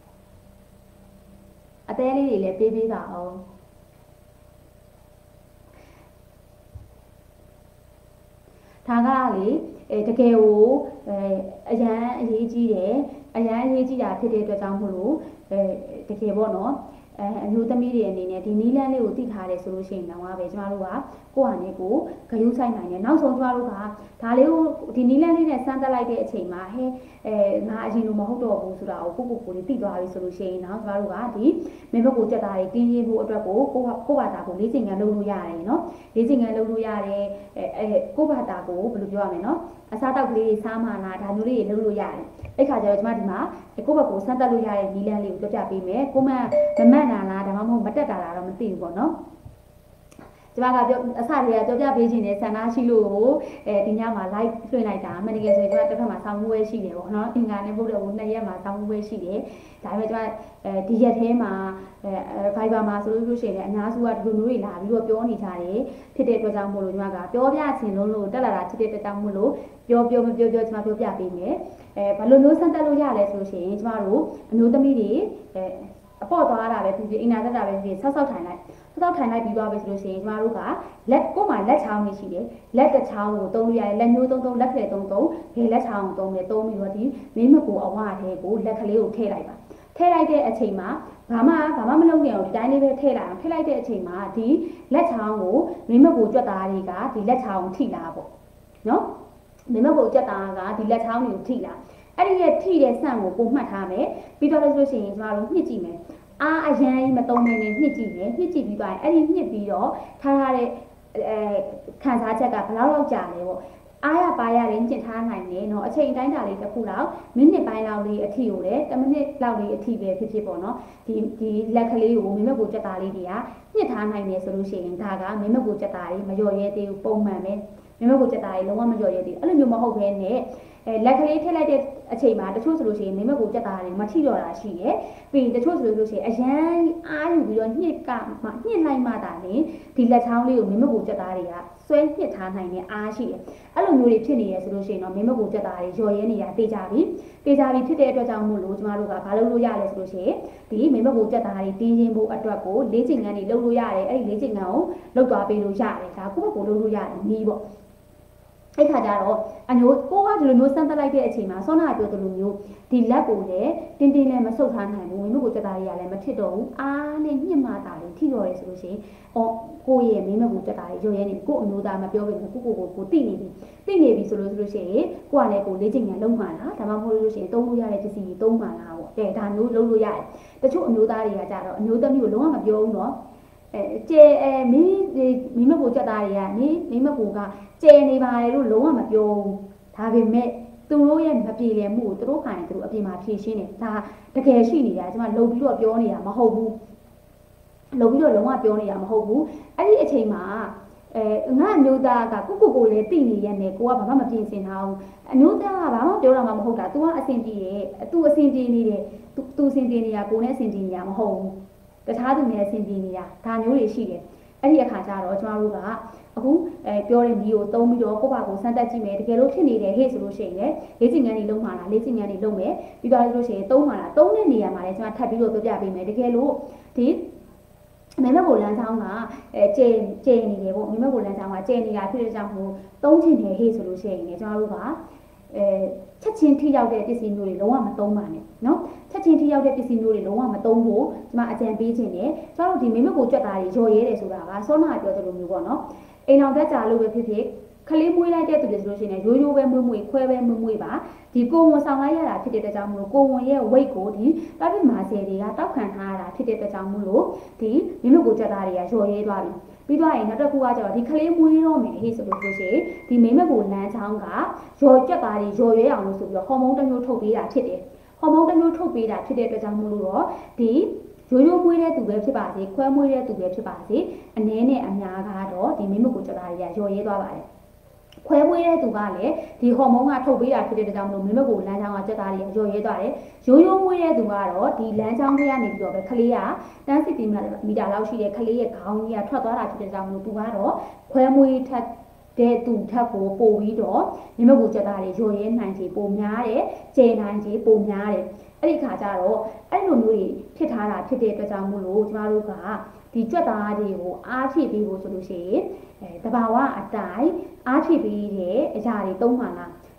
အသေးလေးတွေလည်းပေးပေးပါအောင်ဒါကလေတကယ်ကိုအရန်အရေးကြီးတယ်အရန်အရေးကြီးတာဖြစ်တဲ့အတွက်ကြောင့်မို့လို့တကယ်ပေါ့နော်အမျိုးသမီးတွေအနေနဲ့ဒီနီးလန်းလေးကိုသိထားတယ်ဆိုလို့ရှိရင်တော့ပဲကျမတို့ကကိုယ့်ဟာနဲ့ကိုဂရုစိုက်နိုင်တယ်နောက်ဆုံးကျမတို့ကဒါလေးကိုဒီနီးလန်းလေးနဲ့စမ်းတက်လိုက်တဲ့အချိန်မှာဟဲငါအရင်လိုမဟုတ်တော့ဘူးဆိုတာကိုကိုလေးသိသွားပြီဆိုလို့ရှိရင်တော့ကျမတို့ကဒီမင်းဘက်ကိုကြက်သားတွေတင်းရင်းဖို့အတွက်ကိုကိုဘာသာကိုလေ့ကျင့်ခန်းလုပ်လို့ရတယ်နော်လေ့ကျင့်ခန်းလုပ်လို့ရတယ်ကိုဘာသာကိုဘယ်လိုပြောရမလဲနော်အစားတောက်ကလေးစားမှလားဒါမျိုးလေးတွေလုပ်လို့ရတယ်အဲ့ခါကျတော့ကျမဒီမှာကိုဘက်ကိုစမ်းတက်လို့ရတဲ့နီးလန်းလေးကိုပြောပြပေးမယ်ကိုမမတ်နာလားဒါမှမဟုတ်မတက်တာလားတော့မသိဘူးပေါ့နော်ကျမကပြောအစတွေကပြောပြပေးခြင်းနဲ့ဆန္ဒရှိလို့ဒီညမှာ live လွှင့်လိုက်တာမှန်တကယ်ဆိုရင်ကျမတစ်ဖက်မှာဆောင်းမှုပဲရှိတယ်ပေါ့နော်အင်္ဂါနဲ့ဘုရားကို2ရက်မှာဆောင်းမှုပဲရှိတယ်ဒါပေမဲ့ကျမဒီရက်ထဲမှာViber မှာဆိုလို့ရှိရင်အများစုကဒီလိုမျိုးတွေလာပြီးတော့ပြောနေကြတယ်ဖြစ်တဲ့အတွက်ကြောင့်မို့လို့ကျမကပြောပြချင်လို့တက်လာတာဖြစ်တဲ့အတွက်ကြောင့်မို့လို့ပြောကျမပြောပြပေးမယ်ဘာလို့မျိုးစမ်းတက်လို့ရလဲဆိုလို့ရှိရင်ကျမတို့အမျိုးသမီးတွေအပေါ့သွားတာပဲဖြစ်ဖြစ်အင်နာတက်တာပဲဖြစ်ဖြစ်ဆောက်ထိုင်လိုက်ပြီးသွားပြီဆိုလို့ရှိရင်ကျမတို့ကလက်ကိုမှလက်ချောင်းနေရှိတယ်လက်တစ်ချောင်းကိုသုံးလို့ရတယ်လက်ညှိုးသုံးလက်ဖက်သုံးဘယ်လက်ချောင်းကိုသုံးပြီးတော့ဒီမင်းမကိုအဝါထဲကိုလက်ကလေးကိုထည့်လိုက်ပါထည့်လိုက်တဲ့အချိန်မှာဘာမှမလုပ်နေအောင်ဒီတိုင်းလေးပဲထည့်လိုက်အောင်ထည့်လိုက်တဲ့အချိန်မှာဒီလက်ချောင်းကိုမင်းမကိုကြွက်သားတွေကဒီလက်ချောင်းကိုထိလာပေါ့နော်မင်းမကိုကြွက်သားကဒီလက်ချောင်းတွေကိုထိလာအဲ့ဒီရဲ့ထိတဲ့ဆန့်ကိုပုံမှတ်ထားမယ်ပြီးတော့လို့ရှိရင်ကျမတို့ညှစ်ကြည့်မယ်အားအရန်မတုံးနေနဲ့ညှစ်ကြည့်မယ်ညှစ်ကြည့်ပြီးသွားရင်အဲ့ဒီညှစ်ပြီးတော့ထားတဲ့ခံစားချက်ကဘယ်လောက်ကြာလဲပေါ့အားရပါရတယ်ညှစ်ထားနိုင်တယ်เนาะအချိန်တိုင်းတာလေးတစ်ခုလောက်မိနစ်ပိုင်းလောက်လေးအထီကိုလည်း10မိနစ်လောက်လေးအထီပဲဖြစ်ပေါ့เนาะဒီလက်ကလေးကိုမင်းမကိုကြက်သားလေးတွေကညှစ်ထားနိုင်တယ်ဆိုလို့ရှိရင်ဒါကမင်းမကိုကြက်သားလေးမလျော်ရဲသေးဘူးပုံမှန်ပဲမင်းမကိုကြက်သားလေးလုံးဝမလျော်ရဲသေးဘူးအဲ့လိုမျိုးမဟုတ်ဘဲနဲ့လက်ကလေးထည့်လိုက်တဲ့အချိန်မှာတချို့ဆိုလို့ရှိရင်မင်းမကိုကြက်သားတွေမထိတော့တာရှိတယ်ပြီးရင်တချို့ဆိုလို့ရှိရင်အရန်အားယူပြီးတော့ညှစ်လိုက်မှတာလေဒီလက်ချောင်းလေးကိုမင်းမကိုကြက်သားတွေကဆွဲညှစ်ထားနိုင်တဲ့အားရှိတယ်အဲ့လိုမျိုးတွေဖြစ်နေရဆိုလို့ရှိရင်တော့မင်းမကိုကြက်သားတွေလျော်ရဲနေတာတေးကြပြီဖြစ်တဲ့အတွက်ကြောင့်မို့လို့ကျမတို့ကဘာလုပ်လို့ရလဲဆိုလို့ရှိရင်ဒီမင်းမကိုကြက်သားတွေတင်းချင်းဖို့အတွက်ကိုလေ့ကျင့်ခန်းတွေလုပ်လို့ရတယ်အဲ့ဒီလေ့ကျင့်ခန်းကိုလုပ်သွားပေးလို့ရတယ်ဒါကိုယ့်ဘက်ကိုလုပ်လို့ရတယ်နီးပေါ့အဲ့ခါကျတော့အမျိုးကိုကဒီလိုမျိုးစမ်းသပ်လိုက်တဲ့အချိန်မှာစောနာပြောသလိုမျိုးဒီလက်ကိုလည်းတင်းတင်းနဲ့မဆုပ်ထားနိုင်ဘူးမင်းမကိုကြက်သားတွေကလည်းမဖြစ်တော့ဘူးအားနဲ့ညှစ်မှတာလေးထိတော့ရဲဆိုလို့ရှိရင်ကိုရဲ့မင်းမကိုကြက်သားတွေရွရဲနေကိုအမျိုးသားမပြောပေမဲ့ကိုတိနေပြီဆိုလို့ရှိရင်ကိုကလည်းကိုလေ့ကျင့်ခန်းလုံးမှလားဒါမှမဟုတ်လို့ရှိရင်သုံးလို့ရတဲ့ပစ္စည်းတွေသုံးမှလားပေါ့တဲ့ဒါမျိုးလုပ်လို့ရတယ်တချို့အမျိုးသားတွေကကြတော့အမျိုးသမီးကိုလုံးဝမပြောဘူးနော်ကျဲမင်းမကိုကြက်သားတွေကမင်းမကိုကကျဲနေပါတယ်လို့လုံးဝမပြောဘူးဒါပေမဲ့သူတို့ရဲ့မပြေလည်မှုကိုသူတို့ခိုင်သူတို့အပြင်မှာဖြည့်ရှင်းတယ်ဒါတကယ်ရှိနေတာကျွန်မလုံပြီးတော့ပြောနေတာမဟုတ်ဘူးလုံပြီးတော့လုံးဝပြောနေတာမဟုတ်ဘူးအဲ့ဒီအချိန်မှာငါအမျိုးသားကကိုလည်းတိနေရက်နဲ့ကိုကဘာမှမပြင်ဆင်ထားဘူးအမျိုးသားကဘာမှပြောတာမှမဟုတ်တာ तू ကအဆင်ပြေတယ် तू အဆင်ပြေနေတယ် तू အဆင်ပြေနေတာကိုနဲ့အဆင်ပြေနေတာမဟုတ်ဘူးတခြားသူနဲ့အဆင်ပြေနေတာဒါမျိုးတွေရှိတယ်အဲ့ဒီအခါကျတော့ကျွန်တော်တို့ကအခုပြောတဲ့မျိုးကိုသုံးပြီးတော့ကိုယ့်ဘာကိုစမ်းသပ်ကြည့်မယ်တကယ်လို့ဖြစ်နေတယ်ဟဲ့ဆိုလို့ရှိရင်လေ့ကျင့်ခန်းတွေလုံးမှာလားလေ့ကျင့်ခန်းတွေလုံးမယ်ပြီးတော့လို့ရှိရင်သုံးမှာလားသုံးတဲ့နေရာမှာလည်းကျွန်တော်ထပ်ပြီးတော့ပြောပြပေးမယ်တကယ်လို့ဒီမင်းမကိုလမ်းဆောင်ကကျဲနေတယ်ပေါ့မင်းမကိုလမ်းဆောင်ကကျဲနေတာဖြစ်တဲ့ကြောင့်ဟိုသုံးချင်တယ်ဟဲ့ဆိုလို့ရှိရင်လည်းကျွန်တော်တို့ကချက်ချင်းထိရောက်တဲ့ပစ္စည်းမျိုးတွေလုံးဝမသုံးပါနဲ့เนาะချက်ချင်းထိရောက်တဲ့ပစ္စည်းမျိုးတွေလုံးဝမသုံးဖို့ကျွန်မအကြံပေးခြင်းတယ်ကျွန်တော်တို့ဒီမင်းမကိုကြွက်သားတွေရော်ရဲတယ်ဆိုတာကစောနာပြောသလိုမျိုးပေါ့เนาะအိမ်အောင်သက်ကြာလို့ပဲဖြစ်ဖြစ်ခလေးမွေးလိုက်တဲ့သူတွေဆိုလို့ရှိရင်ရိုးပဲမွေးခွဲပဲမွေးပါဒီကိုဝန်ဆောင်လိုက်ရတာဖြစ်တဲ့အတွက်ကြောင့်မလို့ကိုဝန်ရဲ့ weight ကိုဒီတပ်ပြမာဆယ်တွေကတောက်ခံထားရတာဖြစ်တဲ့အတွက်ကြောင့်မလို့ဒီမင်းမကိုကြွက်သားတွေကရော်ရဲသွားပြီပြီးသွားရင်နောက်တစ်ခုကကျတော့ဒီခလေးမွေးတော့မယ်ဟေ့ဆိုလို့ရှိရင်ဒီမိမကိုလမ်းချောင်းကရော်ကြက်သားတွေရော်ရဲအောင်လို့ဆိုပြီးတော့ဟော်မုန်းတစ်မျိုးထုတ်ပေးတာဖြစ်တယ်ဟော်မုန်းတစ်မျိုးထုတ်ပေးတာဖြစ်တဲ့အတွက်ကြောင့်မို့လို့တော့ဒီရိုးမွေးတဲ့သူပဲဖြစ်ပါစေခွဲမွေးတဲ့သူပဲဖြစ်ပါစေအနည်းနဲ့အများကတော့ဒီမိမကိုကြက်သားတွေကရော်ရဲသွားပါတယ်ခွဲမွေးတဲ့သူကလည်းဒီဟော်မုန်းကထုတ်ပေးတာဖြစ်တဲ့အတွက်ကြောင့်မလို့မိမကိုလမ်းချောင်းကကြက်သားတွေကရော်ရဲသွားတယ်ရိုးမွေးတဲ့သူကတော့ဒီလမ်းချောင်းထဲကနေပြီးတော့ပဲခလေးကတန်းစီတီမီတာလောက်ရှိတဲ့ခလေးရဲ့ခေါင်းကြီးကထွက်သွားတာဖြစ်တဲ့ကြောင့်မလို့သူကတော့ခွဲမွေးထက်တဲ့သူထပ်ကိုပို့ပြီးတော့မိမကိုကြက်သားတွေရော်ရဲနိုင်ချေပိုများတယ်ကျဲနိုင်ချေပိုများတယ်အဲ့ဒီခါကျတော့အဲ့လိုမျိုးတွေဖြစ်ထားတာဖြစ်တဲ့အတွက်ကြောင့်မို့လို့ကျမတို့ကဒီကြွက်သားတွေကိုအားဖြည့်ပေးဖို့ဆိုလို့ရှိရင်တဘာဝအတိုင်းအားဖြည့်ပေးတဲ့အရာတွေသုံးပါလား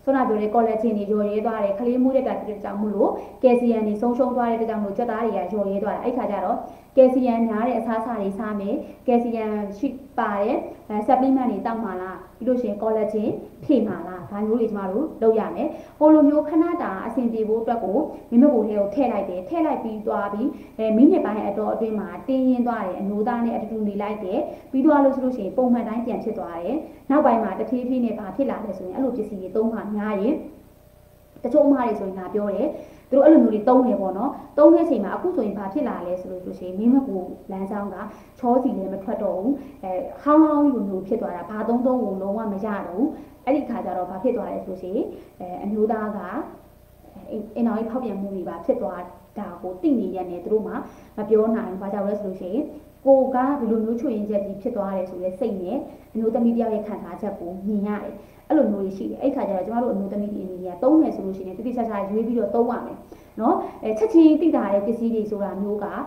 ဆွမ်းနာပြောတဲ့ collagen တွေရော်ရဲသွားတယ်ခလေးမှုတဲ့တာတဲ့ကြောင့်မို့လို့ calcium တွေဆုံးရှုံးသွားတဲ့ကြောင့်မို့ကြက်သားတွေကရော်ရဲသွားတယ်အဲ့ခါကျတော့ calcium များတဲ့အစားအစာတွေစားမယ် calcium ရှိပါတဲ့ supplement တွေတောက်မှာလားပြီးလို့ရှိရင် collagen ဖြည့်မှာလားဒါမျိုးတွေကျမတို့လုပ်ရမယ်ဟိုလိုမျိုးခဏတာအဆင်ပြေဖို့အတွက်ကိုမိမကိုလေးကိုထည့်လိုက်တယ်ထည့်လိုက်ပြီးသွားပြီးမိနစ်ပိုင်းအတော်အတွင်းမှာတင်းရင်းသွားတယ်အနိုးသားနဲ့အတူတူနေလိုက်တယ်ပြီးသွားလို့ဆိုလို့ရှိရင်ပုံမှန်တိုင်းပြန်ဖြစ်သွားတယ်နောက်ပိုင်းမှာတဖြည်းဖြည်းနဲ့ဘာဖြစ်လာလဲဆိုရင်အဲ့လိုပစ္စည်းတွေသုံးမှများရင်တချို့အမတွေဆိုရင်ငါပြောတယ်သူတို့အဲ့လိုမျိုးတွေတုံးတယ်ပေါ့နော်တုံးတဲ့အချိန်မှာအခုဆိုရင်ဘာဖြစ်လာလဲဆိုလို့ရှိရင်မိမကိုလမ်းဆောင်ကချောစီလည်းမထွက်တော့ဘူးဟောင်းဟောင်းလိုမျိုးဖြစ်သွားတာဘာသုံးဝင်လုံးဝမရတော့ဘူးအဲ့ဒီခါကျတော့ဘာဖြစ်သွားလဲဆိုလို့ရှိရင်အမျိုးသားကအင်တော်ကြီးဖောက်ပြန်မှုတွေပါဖြစ်သွားတာကိုသိနေရတဲ့သူတို့မှမပြောနိုင်ဘူးဘာကြောင့်လဲဆိုလို့ရှိရင်ကိုကဘယ်လိုမျိုးချွေရင်ချက်ကြီးဖြစ်သွားတယ်ဆိုရဲစိတ်နဲ့အမျိုးသမီးတယောက်ရဲ့ခံစားချက်ကိုမြင်ရတယ်အဲ့လိုမျိုးတွေရှိတယ်အဲ့ခါကျတော့ကျမတို့အမျိုးသမီးတွေအနေနဲ့သုံးမယ်ဆိုလို့ရှိရင်တိတိကျကျရွေးပြီးတော့သုံးရမယ်နော်ချက်ချင်းသိတာတဲ့ပစ္စည်းတွေဆိုတာမျိုးက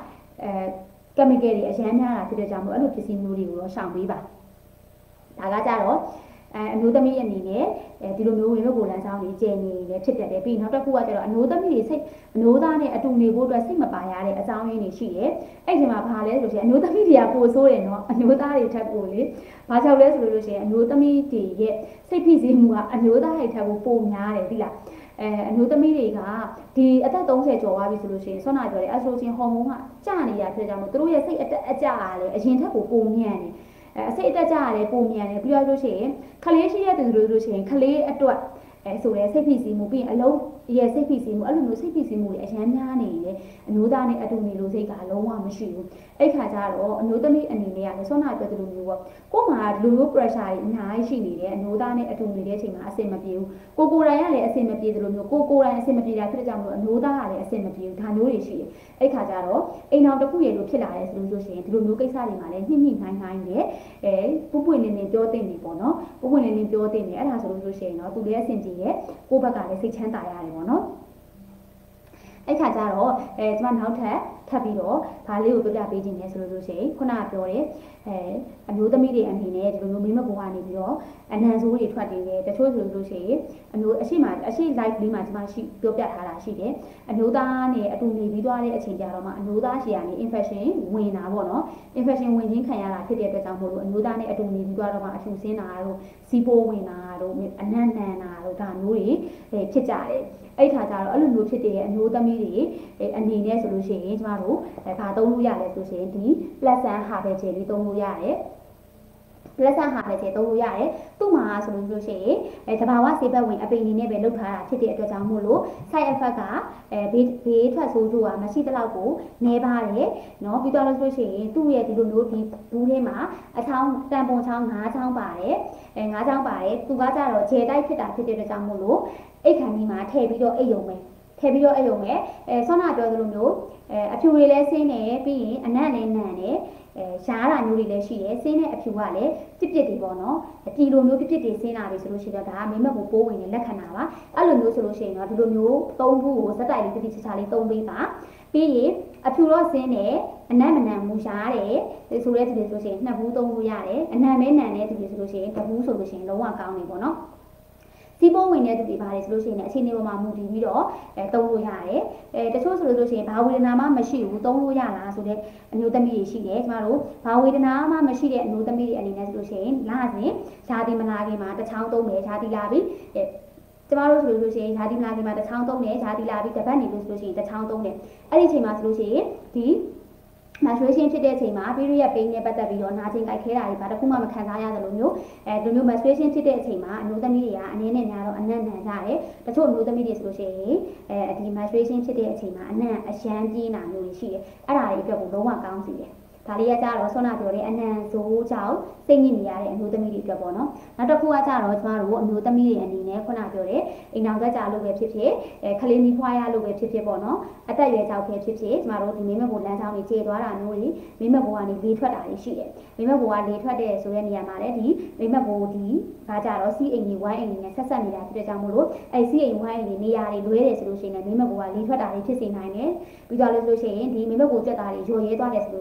chemical တွေအရန်များတာဖြစ်တဲ့ကြောင့်မို့အဲ့လိုပစ္စည်းမျိုးတွေကိုတော့ရှောင်ပေးပါဒါကကြတော့အမျိုးသမီးအနေနဲ့ဒီလိုမျိုးဝင်လို့ကိုလန်းဆောင်နေကျင်နေလည်းဖြစ်တတ်တယ်ပြီးနောက်တစ်ခုကကျတော့အမျိုးသမီးတွေစိတ်အမျိုးသားနဲ့အတူနေဖို့အတွက်စိတ်မပါရတဲ့အကြောင်းရင်းတွေရှိတယ်အဲ့ဒီမှာဘာလဲဆိုလို့ရှိရင်အမျိုးသမီးတွေကပိုဆိုးတယ်နော်အမျိုးသားတွေထက်ပိုလေဘာကြောင့်လဲဆိုလို့ရှိရင်အမျိုးသမီးတွေရဲ့စိတ်ဖိစီးမှုကအမျိုးသားတွေထက်ပိုများတယ်သိလားအမျိုးသမီးတွေကဒီအသက်30ကျော်သွားပြီဆိုလို့ရှိရင်ဆွမ်းနာပြောတယ်အက်စထရိုဂျင်ဟော်မုန်းကကျနေတာဖြစ်ကြမို့သူတို့ရဲ့စိတ်အကျအားလည်းအရင်ထက်ပိုညံ့တယ်အစိတ်အတက်ကြရတယ်ပုံမြန်တယ်ပြီးတော့လို့ရှိရင်ခလေးရှိတဲ့သူတို့လို့ရှိရင်ခလေးအတွက်ဆိုရဲစိတ်ဖိစီးမှုပြီးရင်အလုံးရဲ့စိတ်ဖိစီးမှုအဲ့လိုမျိုးစိတ်ဖိစီးမှုတွေအရန်များနေတယ်အမျိုးသားနဲ့အတူနေလို့စိတ်ကလုံးဝမရှိဘူးအဲ့ခါကျတော့အမျိုးသမီးအနေနဲ့ကလည်းဆွမ်းနာပြောတဲ့လိုမျိုးပေါ့ကို့မှာလူမျိုး pressure တွေအများကြီးရှိနေတယ်အမျိုးသားနဲ့အတူနေတဲ့အချိန်မှာအဆင်မပြေဘူးကိုယ်တိုင်ကလည်းအဆင်မပြေတယ်လို့မျိုးကိုယ်တိုင်အဆင်မပြေတာဖြစ်တဲ့ကြောင့်မို့အမျိုးသားကလည်းအဆင်မပြေဘူးဒါမျိုးတွေရှိတယ်အဲ့ခါကျတော့အိမ်တော်တစ်ခုရေလို့ဖြစ်လာတယ်ဆိုလို့ရှိရင်ဒီလိုမျိုးကိစ္စတွေမှာလည်းညှိနှိုင်းနဲ့ပွပွင့်နေပြောတင်နေပေါ့နော်ပွပွင့်နေပြောတင်နေအဲ့ဒါဆိုလို့ရှိရင်တော့သူလည်းအဆင်ပြေရဲ့ကိုယ့်ဘက်ကလည်းစိတ်ချမ်းသာရတယ်ပေါ့နော်အဲ့ခါကျတော့ကျမနောက်ထပ်ပြီးတော့ဒါလေးကိုပြပြပေးခြင်းလဲဆိုလို့ရှိရင်ခုနကပြောတယ်အမျိုးသမီးတွေအနေနဲ့ဒီလိုမျိုးမိမဘွားကနေပြီးတော့အနံဆိုးတွေထွက်နေတယ်တချို့ဆိုလို့ရှိရင်အမျိုးအရှိ live လေးမှာကျမရှိပြောပြထားတာရှိတယ်အမျိုးသားနဲ့အတူနေပြီးသွားတဲ့အချိန်ကြတော့မှအမျိုးသားရှည်ကနေ infection ဝင်တာပေါ့နော် infection ဝင်ခြင်းခံရတာဖြစ်တဲ့အတွက်ကြောင့်မို့လို့အမျိုးသားနဲ့အတူနေပြီးသွားတော့မှအထူးဆင်းတာတို့စီးပိုးဝင်တာတို့အနံ့နံတာတို့ဒါမျိုးတွေဖြစ်ကြတယ်အဲ့ခါကျတော့အဲ့လိုမျိုးဖြစ်တဲ့အမျိုးသမီးတွေအနေနဲ့ဆိုလို့ရှိရင်ကျမတို့ဘာသုံးလို့ရလဲဆိုရှင်ဒီ pleasant harvest လေးသုံးလို့ရတယ်လက်ဆန်ဟာလည်းကျေသုံးလို့ရတယ်သူ့မှာဆိုလို့ရှိရင်တဘာဝဆေးဘက်ဝင်အပိန်နေနဲ့ပဲလုပ်ထားတာဖြစ်တဲ့အတွက်ကြောင့်မို့လို့ side effect ကဘေးထွက်ဆိုးကျိုးကမရှိတဲ့လောက်ကိုနည်းပါတယ်เนาะပြီးတော့လို့ရှိရင်သူ့ရဲ့ဒီလိုမျိုးဒီဘူးထဲမှာအချောင်းတန်ပုံချောင်း9ချောင်းပါတယ်9ချောင်းပါတယ်သူကကြတော့ဂျယ်တိုက်ဖြစ်တာဖြစ်တဲ့အတွက်ကြောင့်မို့လို့အိတ်ခမ်းကြီးမှာထည့်ပြီးတော့အိတ်ယုံပဲထည့်ပြီးတော့အိတ်ယုံပဲဆောနာပြောသလိုမျိုးအဖြူတွေလည်းဆင်းတယ်ပြီးရင်အနံ့လည်းနံတယ်ရှားတာမျိုးတွေလည်းရှိတယ်ဆင်းတဲ့အဖြူကလည်းပြစ်တွေပေါ့နော်ဒီလိုမျိုးပြစ်တွေဆင်းလာပြီဆိုလို့ရှိရင်ဒါကမိမကိုပိုးဝင်တဲ့လက္ခဏာပါအဲ့လိုမျိုးဆိုလို့ရှိရင်တော့ဒီလိုမျိုးသုံးခုကိုစက်တိုက်လေးတိတိကျကျလေးသုံးပေးပါပြီးရင်အဖြူတော့ဆင်းတယ်အနံ့မနံမူရှားတယ်ဆိုတဲ့ဒီလိုဆိုရှင်နှစ်ဘူးသုံးလို့ရတယ်အနံ့မဲနံတဲ့ဒီလိုဆိုလို့ရှိရင်တစ်ဘူးဆိုလို့ရှိရင်လုံးဝကောင်းနေပေါ့နော်စီးပုံးဝင်တဲ့သူတွေပါတယ်ဆိုလို့ရှိရင်အခြေအနေပေါ်မှာမူတည်ပြီးတော့သုံးလို့ရတယ်တချို့ဆိုလို့ရှိရင်ဘာဝေဒနာမှမရှိဘူးသုံးလို့ရလားဆိုတဲ့အမျိုးသမီးတွေရှိတယ်ကျမတို့ဘာဝေဒနာမှမရှိတဲ့အမျိုးသမီးတွေအနေနဲ့ဆိုလို့ရှိရင်လာစဉ်ရှားတိမလာခင်မှာတစ်ချောင်းသုံးတယ်ရှားတိလာပြီးကျမတို့ဆိုလို့ရှိရင်ရှားတိမလာခင်မှာတစ်ချောင်းသုံးတယ်ရှားတိလာပြီးတစ်ပတ်နေလို့ဆိုလို့ရှိရင်တစ်ချောင်းသုံးတယ်အဲ့ဒီအချိန်မှာဆိုလို့ရှိရင်ဒီmenstruation ဖြစ်တဲ့အချိန်မှာ period pain နဲ့ပတ်သက်ပြီးတော့နာကျင်ကြိုက်ခဲတာတွေဘာတစ်ခုမှမခံစားရသလိုမျိုးဒီလို menstruation ဖြစ်တဲ့အချိန်မှာအမျိုးသမီးတွေကအနေနဲ့များတော့အနံ့နံကြတယ်တချို့အမျိုးသမီးတွေဆိုလို့ရှိရင်ဒီ menstruation ဖြစ်တဲ့အချိန်မှာအနံ့အရန်ပြင်းတာမျိုးတွေရှိတယ်အဲ့ဒါတွေအတွက်ကိုလုံးဝကောင်းစီတယ်ဒါလေးကကြတော့ဆွမ်းနာပြောတဲ့အနံ့ဆိုးကြောင့်စိတ်ညစ်နေရတဲ့အမျိုးသမီးတွေအတွက်ပေါ့နော်နောက်တစ်ခုကကြတော့ကျမတို့အမျိုးသမီးတွေအနေနဲ့ခုနပြောတဲ့အိမ်တော်သက်ကြလို့ပဲဖြစ်ဖြစ်ခလေးမီဖွားရလို့ပဲဖြစ်ဖြစ်ပေါ့နော်အသက်အရွယ်ကြောင့်ပဲဖြစ်ဖြစ်ကျမတို့ဒီမိမဘိုလမ်းကြောင်းတွေကျေသွားတာမျိုးတွေမိမဘိုကနေလေထွက်တာတွေရှိတယ်မိမဘိုကလေထွက်တဲ့ဆိုတဲ့နေရာမှာလည်းဒီမိမဘိုဒီဘာကြတော့စီးအိမ်ကြီးဝိုင်းအိမ်ကြီးနဲ့ဆက်ဆက်နေတာဖြစ်တဲ့ကြောင့်မို့လို့အဲစီးအိမ်ဝိုင်းအိမ်ကြီးနေရာတွေလွဲတယ်ဆိုလို့ရှိရင်လည်းမိမဘိုကလေထွက်တာတွေဖြစ်စေနိုင်တယ်ပြီးတော့လို့ဆိုလို့ရှိရင်ဒီမိမဘိုကြက်သားတွေရော်ရဲသွားတယ်ဆိုလို့ရှိရင်လည်းမိမ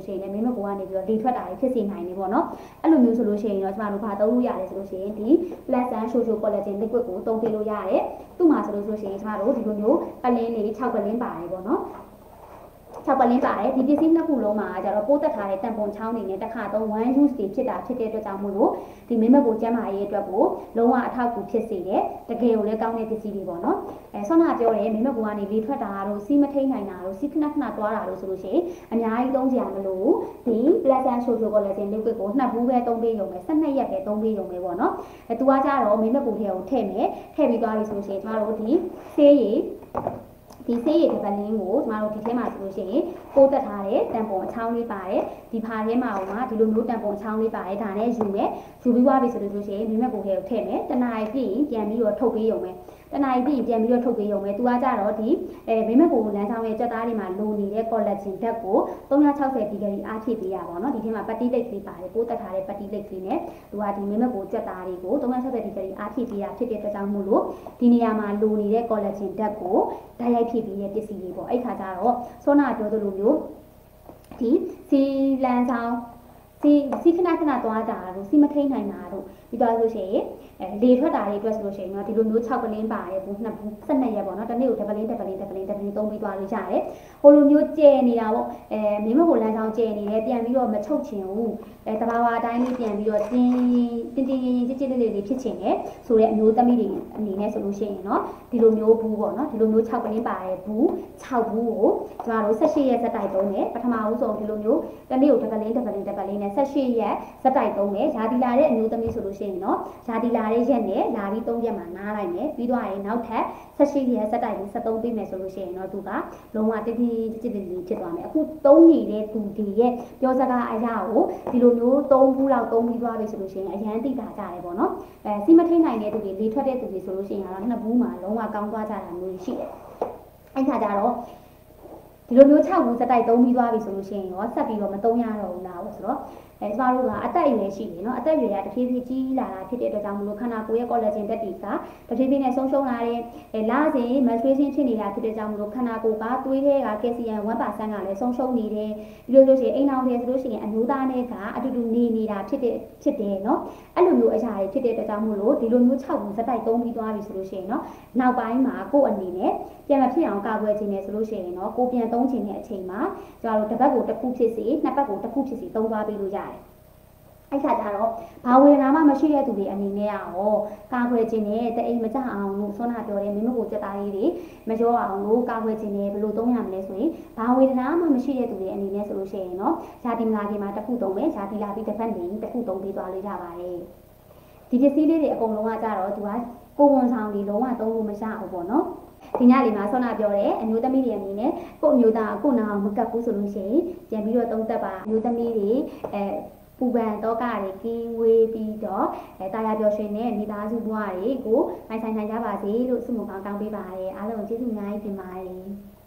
မကိုကနေပြီးတော့လေထွက်တာဖြစ်စေနိုင်နေပေါ့နော်အဲ့လိုမျိုးဆိုလို့ရှိရင်တော့ကျမတို့ဘာသုံးလို့ရတယ်ဆိုလို့ရှိရင်ဒီ plus and social collagen liquid ကိုသုံးပေးလို့ရတယ်သူ့မှာဆိုလို့ရှိရင်ကျမတို့ဒီလိုမျိုးပလင်းလေး6ပလင်းပါတယ်ပေါ့နော်6ပလင်းပါတယ်ဒီပစ္စည်းနှစ်ခုလုံးမှာကျတော့ပိုးတက်ထားတဲ့တန်ပုံချောင်းတွေနဲ့တစ်ခါသုံး one use တွေဖြစ်တဲ့အတွက်ကြောင့်မို့လို့ဒီမိမကိုကျန်းမာရေးအတွက်ကိုလုံးဝအထောက်အကူဖြစ်စေတယ်တကယ်ကိုလည်းကောင်းတဲ့ပစ္စည်းတွေပေါ့နော်ဆောနာပြောတယ်မိမကိုကနေလေထွက်တာတို့စီးမထိန်နိုင်တာတို့စီးခဏခဏသွားတာတို့ဆိုလို့ရှိရင်အများကြီးသုံးကြရမလို့ဒီ plus and social collagen liquid ကိုနှစ်ဘူးပဲသုံးပေးရုံပဲ12ရက်ပဲသုံးပေးရုံပဲပေါ့နော်သူကကြတော့မိမကိုထဲကိုထည့်မယ်ထည့်ပြီးသွားပြီဆိုလို့ရှိရင်ကျမတို့ဒီဆေးရည်ဒီဆေးရည်တစ်ပတ်လင်းကိုကျမတို့ဒီထဲမှာဆိုလို့ရှိရင်ပိုးတက်ထားတဲ့တန်ပုံအချောင်းလေးပါတယ်ဒီဖာထဲမှာဒီလိုမျိုးတန်ပုံအချောင်းလေးပါတယ်ဒါနဲ့ယူမယ်ယူပြီးသွားပြီဆိုလို့ရှိရင်မိမကိုထဲကိုထည့်မယ်တနားရီပြည့်ရင်ပြန်ပြီးတော့ထုတ်ပေးရုံပဲတနားရီပြည့်ရင်ပြန်ပြီးတော့ထုတ်ပေးရုံပဲသူကကြတော့ဒီမိမကိုလမ်းကြောင်းရဲ့ကြက်သားတွေမှာလိုနေတဲ့ collagen ဓာတ်ကို360ဒီဂရီအားဖြည့်ပေးရပါတော့ဒီထဲမှာပတ်တိလိတ်လေးပါတယ်ပိုးတက်ထားတဲ့ပတ်တိလိတ်လေးနဲ့သူကဒီမိမကိုကြက်သားတွေကို360ဒီဂရီအားဖြည့်ပေးရဖြစ်တဲ့အတွက်ကြောင့်မို့လို့ဒီနေရာမှာလိုနေတဲ့ collagen ဓာတ်ကိုဓာတ်ရိုက်ဖြည့်ပေးတဲ့ပစ္စည်းလေးပေါ့အဲ့ခါကျတော့စောနာပြောသလိုမျိုးဒီစီလန်ဆောင်စီခဏခဏသွားတာတို့စီမထိန်နိုင်တာတို့ပြီးတော့ဆိုရှင်လေထွက်တာတွေအတွက်ဆိုလို့ရှိရင်တော့ဒီလိုမျိုး6ပလင်းပါတယ်ဘူးနှစ်ဘူး12ရက်ပေါ့နော်တစ်နေ့ကိုတစ်ပလင်းသုံးပြီးသွားလို့ရတယ်ဟိုလိုမျိုးကျဲနေတာပေါ့မင်းမကိုလမ်းဆောင်ကျဲနေတယ်ပြန်ပြီးတော့မချုပ်ချင်ဘူးတဘာဝအတိုင်းလေးပြန်ပြီးတော့တင်းကြစ်လေးဖြစ်ချင်တယ်ဆိုတဲ့အမျိုးသမီးတွေအနေနဲ့ဆိုလို့ရှိရင်တော့ဒီလိုမျိုးဘူးပေါ့နော်ဒီလိုမျိုး6ပလင်းပါတယ်ဘူး6ဘူးကိုကျမတို့18ရက်စက်တိုက်သုံးတယ်ပထမဦးဆုံးဒီလိုမျိုးတစ်နေ့ကိုတစ်ပလင်းနဲ့18ရက်စက်တိုက်သုံးတယ်ယာဒီလာတဲ့အမျိုးသမီးဆိုလို့ရှိရင်တော့ယာဒီလာတဲ့ရက်နဲ့လာပြီး3ရက်မှာနားလိုက်မယ်ပြီးတော့ရင်နောက်ထပ်18ရက်စက်တိုက်ကို73ပေးမယ်ဆိုလို့ရှိရင်တော့သူကလုံးဝတိတိကျကျဖြစ်သွားမယ်အခုသုံးနေတဲ့သူဒီရဲ့ပြောစကားအရာကိုဒီလိုမျိုး3ဘူးလောက်သုံးပြီးသွားပြီဆိုလို့ရှိရင်အရန်တိတာကြတယ်ပေါ့နော်စီမထိန်နိုင်တဲ့သူတွေလေထွက်တဲ့သူတွေဆိုလို့ရှိရင်တော့2ဘူးမှာလုံးဝကောင်းသွားကြတာမျိုးရှိတယ်အဲ့ခါကျတော့ဒီလိုမျိုး6ဘူးစက်တိုက်သုံးပြီးသွားပြီဆိုလို့ရှိရင်ရောဆက်ပြီးတော့မသုံးရတော့ဘူးလားဆိုတော့ကျမတို့ကအသက်အရွယ်ရှိတယ်เนาะအသက်အရွယ်ကတဖြည်းဖြည်းကြီးလာတာဖြစ်တဲ့အတွက်ကြောင့်မလို့ခန္ဓာကိုယ်ရဲ့ collagen ဓာတ်တွေကတဖြည်းဖြည်းနဲ့ဆုံးရှုံးလာတဲ့လာစဉ် menstruation ဖြစ်နေတာဖြစ်တဲ့ကြောင့်မလို့ခန္ဓာကိုယ်ကသွေးထဲက calcium 1%ကလည်းဆုံးရှုံးနေတယ်ပြီးလို့ရှိရင်အိမ်အောင်တွေဆိုလို့ရှိရင်အမျိုးသားနဲ့ကအတူတူနေနေတာဖြစ်တယ်เนาะအဲ့လိုမျိုးအရာတွေဖြစ်တဲ့အတွက်ကြောင့်မလို့ဒီလိုမျိုး6ဘူးစက်တိုက်သုံးပြီးသွားပြီဆိုလို့ရှိရင်เนาะနောက်ပိုင်းမှာကိုယ့်အနေနဲ့ပြန်မဖြစ်အောင်ကာကွယ်ခြင်းနဲ့ဆိုလို့ရှိရင်เนาะကိုပြန်သုံးခြင်းတဲ့အချိန်မှာကျမတို့တစ်ပတ်ကိုတစ်ခုဖြစ်စေနှစ်ပတ်ကိုတစ်ခုဖြစ်စေသုံးသွားပေးလို့ရတယ်အဲ့ခါကျတော့ဘာဝေဒနာမှမရှိတဲ့သူတွေအနေနဲ့ရောကာကွယ်ခြင်းနဲ့တအိမ်မကြအောင်လို့ဆွမ်းနာပြောတယ်မိမကိုစက်သားလေးတွေမကြောအောင်လို့ကာကွယ်ခြင်းနဲ့ဘယ်လိုသုံးရမလဲဆိုရင်ဘာဝေဒနာမှမရှိတဲ့သူတွေအနေနဲ့ဆိုလို့ရှိရင်เนาะဇာတိမလာခင်မှာတစ်ခုသုံးမယ်ဇာတိလာပြီးတစ်ဖက်နေတစ်ခုသုံးပေးသွားလို့ရပါတယ်ဒီပစ္စည်းလေးတွေအကုန်လုံးကကြတော့သူကကိုယ်ဝန်ဆောင်တွေလုံးဝသုံးလို့မရဘူးပေါ့နော်ဒီညလေးမှာဆောနာပြောတယ်အမျိုးသမီးတွေအနေနဲ့ကို့အမျိုးသားကို့နာအောင်မကပ်ဘူးဆိုလို့ရှိရင်ပြန်ပြီးတော့သုံးသက်ပါအမျိုးသမီးတွေပူပန်တော့ကတွေကင်းဝေးပြီးတော့တာယာပျော်ရွှင်တဲ့မိသားစုဘဝတွေကိုပိုင်ဆိုင်နိုင်ကြပါစေလို့ဆုမွန်ကောင်းတောင်းပေးပါတယ်အားလုံးကျေးဇူးအများကြီးတင်ပါတယ်